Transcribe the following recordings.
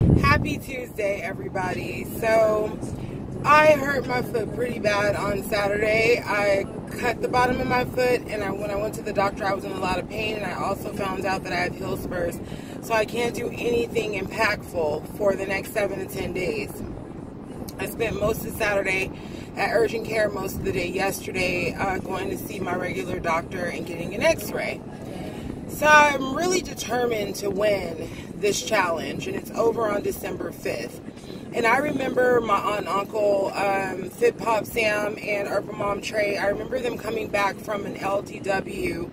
Happy Tuesday, everybody. So I hurt my foot pretty bad on Saturday. I cut the bottom of my foot, and when I went to the doctor, I was in a lot of pain, and I also found out that I have heel spurs. So I can't do anything impactful for the next 7 to 10 days. I spent most of Saturday at urgent care, most of the day yesterday, going to see my regular doctor and getting an x-ray. So I'm really determined to win this challenge, and it's over on December 5th. And I remember my aunt and uncle, Fit Pop Sam and Herbal Mom Trey, I remember them coming back from an LDW,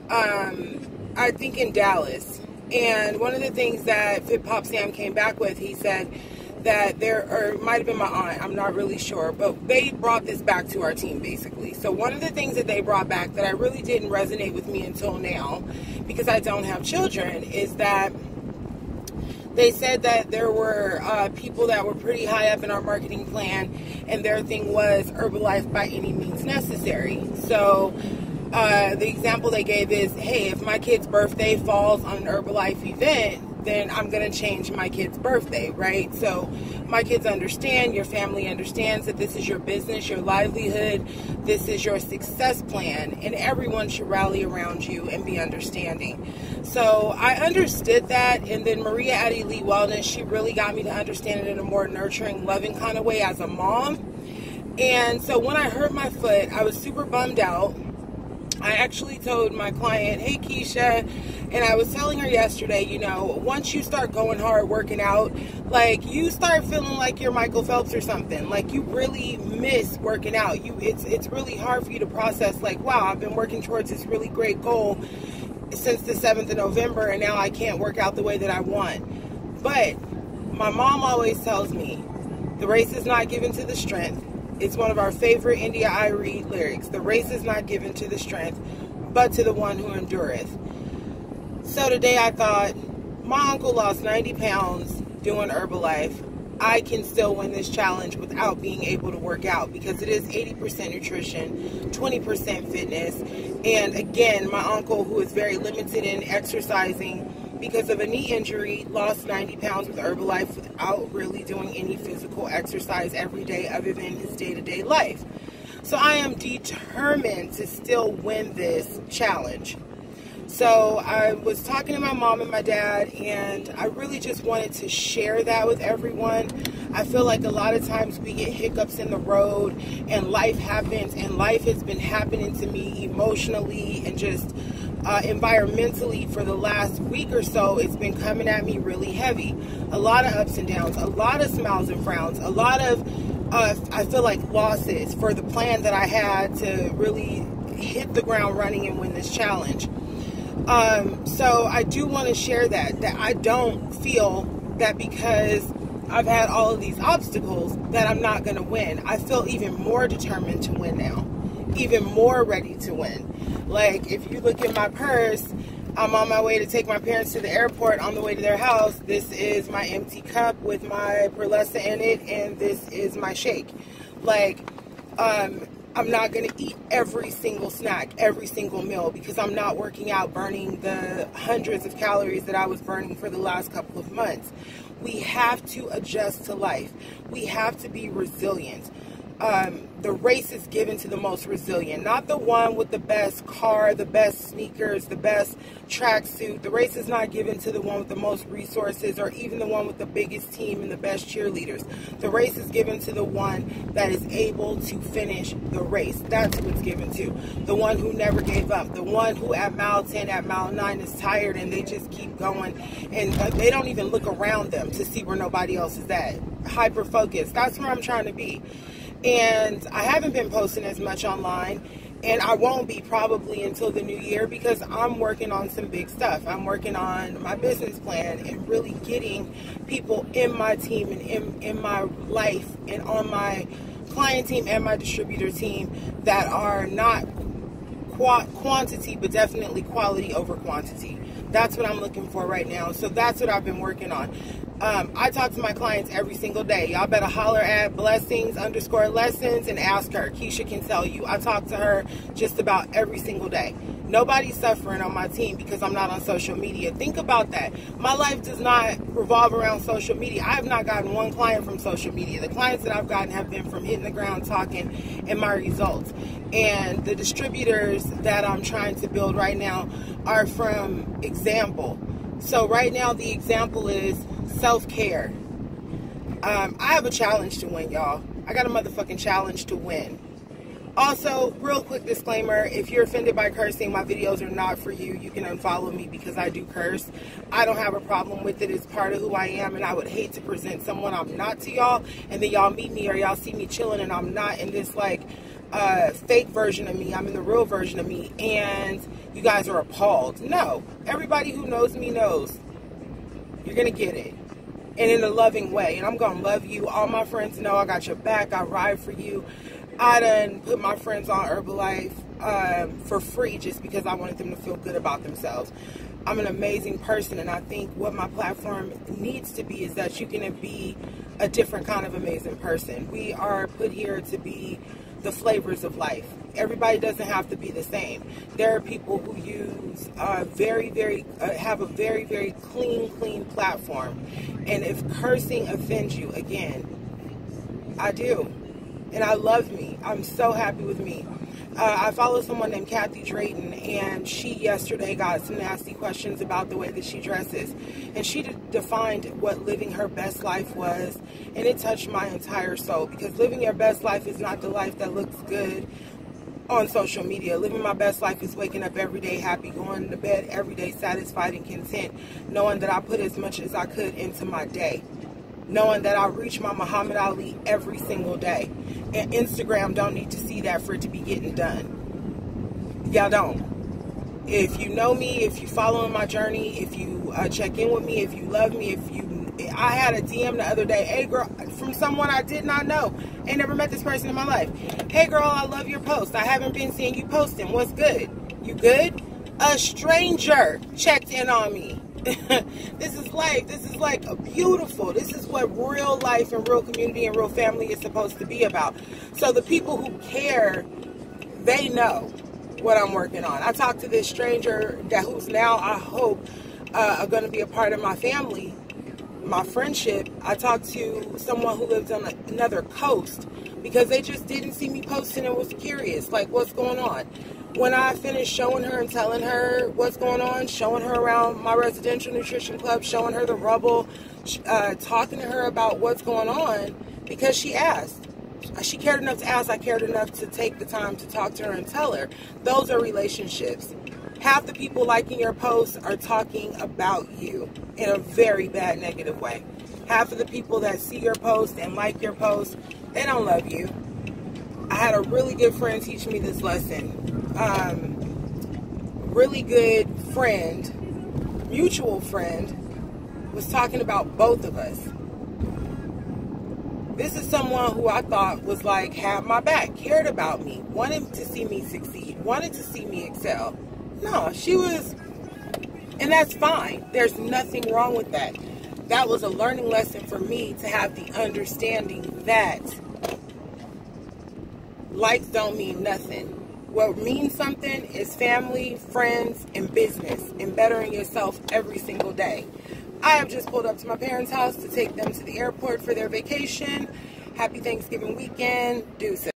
I think in Dallas. And one of the things that Fit Pop Sam came back with, he said that or it might have been my aunt, I'm not really sure, but they brought this back to our team basically. So one of the things that they brought back that I really didn't resonate with me until now, because I don't have children, is that they said that there were people that were pretty high up in our marketing plan, and their thing was Herbalife by any means necessary. So the example they gave is, hey, if my kid's birthday falls on an Herbalife event, then I'm going to change my kid's birthday, right? So my kids understand, your family understands that this is your business, your livelihood, this is your success plan, and everyone should rally around you and be understanding. So I understood that, and then Maria at Elite Wellness, she really got me to understand it in a more nurturing, loving kind of way as a mom. And so when I hurt my foot, I was super bummed out. I actually told my client, hey Keisha, and I was telling her yesterday, you know, once you start going hard working out, like you start feeling like you're Michael Phelps or something. Like you really miss working out. It's really hard for you to process, like, wow, I've been working towards this really great goal since the 7th of November, and now I can't work out the way that I want. But my mom always tells me, the race is not given to the strength. It's one of our favorite India Arie lyrics. The race is not given to the strength, but to the one who endureth. So today I thought, my uncle lost 90 pounds doing Herbalife. I can still win this challenge without being able to work out, because it is 80% nutrition, 20% fitness. And again, my uncle, who is very limited in exercising because of a knee injury, lost 90 pounds with Herbalife without really doing any physical exercise every day other than his day-to-day life. So I am determined to still win this challenge. So I was talking to my mom and my dad, and I really just wanted to share that with everyone. I feel like a lot of times we get hiccups in the road, and life happens, and life has been happening to me emotionally and just environmentally for the last week or so. It's been coming at me really heavy. A lot of ups and downs, a lot of smiles and frowns, a lot of I feel like losses for the plan that I had to really hit the ground running and win this challenge. So I do want to share that I don't feel that because I've had all of these obstacles that I'm not going to win. I feel even more determined to win now, even more ready to win. Like, if you look at my purse, I'm on my way to take my parents to the airport. On the way to their house, this is my empty cup with my Perlessa in it, and this is my shake. Like, I'm not going to eat every single snack, every single meal, because I'm not working out, burning the hundreds of calories that I was burning for the last couple of months. We have to adjust to life. We have to be resilient. The race is given to the most resilient, not the one with the best car, the best sneakers, the best tracksuit. The race is not given to the one with the most resources, or even the one with the biggest team and the best cheerleaders. The race is given to the one that is able to finish the race. That's who it's given to. The one who never gave up. The one who at mile 10, at mile 9 is tired, and they just keep going, and they don't even look around them to see where nobody else is at. Hyper focused. That's where I'm trying to be. And I haven't been posting as much online, and I won't be probably until the new year, because I'm working on some big stuff. I'm working on my business plan and really getting people in my team and in my life and on my client team and my distributor team that are not quantity, but definitely quality over quantity. That's what I'm looking for right now. So that's what I've been working on. I talk to my clients every single day. Y'all better holler at Blessings_Lessons and ask her. Keisha can tell you. I talk to her just about every single day. Nobody's suffering on my team because I'm not on social media. Think about that. My life does not revolve around social media. I have not gotten one client from social media. The clients that I've gotten have been from hitting the ground, talking, and my results. And the distributors that I'm trying to build right now are from example. So right now the example is self-care. I have a challenge to win, y'all. I got a motherfucking challenge to win. Also, real quick disclaimer, if you're offended by cursing, my videos are not for you. You can unfollow me because I do curse. I don't have a problem with it. It's part of who I am, and I would hate to present someone I'm not to y'all, and then y'all meet me or y'all see me chilling and I'm not in this like fake version of me. I'm in the real version of me, and you guys are appalled. No, everybody who knows me knows. You're going to get it. And in a loving way. And I'm going to love you. All my friends know I got your back. I ride for you. I done put my friends on Herbalife for free just because I wanted them to feel good about themselves. I'm an amazing person, and I think what my platform needs to be is that you can be a different kind of amazing person. We are put here to be the flavors of life. Everybody doesn't have to be the same. There are people who use have a very, very clean platform. And if cursing offends you, again, I do. And I love me. I'm so happy with me. I follow someone named Kathy Drayton, and she yesterday got some nasty questions about the way that she dresses. And she defined what living her best life was, and it touched my entire soul, because living your best life is not the life that looks good on social media. Living my best life is waking up every day happy, going to bed every day satisfied and content, knowing that I put as much as I could into my day, knowing that I reach my Muhammad Ali every single day. And Instagram don't need to see that for it to be getting done. Y'all don't. If you know me, if you following my journey, if you check in with me, if you love me, I had a DM the other day, hey girl, from someone I did not know. Ain't never met this person in my life. Hey girl, I love your post. I haven't been seeing you posting. What's good? You good? A stranger checked in on me. This is life. This is like a beautiful. This is what real life and real community and real family is supposed to be about. So the people who care, they know what I'm working on. I talked to this stranger who's now, I hope, are going to be a part of my family, my friendship. I talked to someone who lives on another coast because they just didn't see me posting and was curious, like, what's going on? When I finished showing her and telling her what's going on, showing her around my residential nutrition club, showing her the rubble, talking to her about what's going on, because she asked. She cared enough to ask. I cared enough to take the time to talk to her and tell her. Those are relationships. Half the people liking your posts are talking about you in a very bad, negative way. Half of the people that see your post and like your post, they don't love you. I had a really good friend teach me this lesson. Really good friend, mutual friend, was talking about both of us. This is someone who I thought was like, had my back, cared about me, wanted to see me succeed, wanted to see me excel. No, she was, and that's fine. There's nothing wrong with that. That was a learning lesson for me to have the understanding that likes don't mean nothing. What means something is family, friends, and business, and bettering yourself every single day. I have just pulled up to my parents' house to take them to the airport for their vacation. Happy Thanksgiving weekend. Deuces.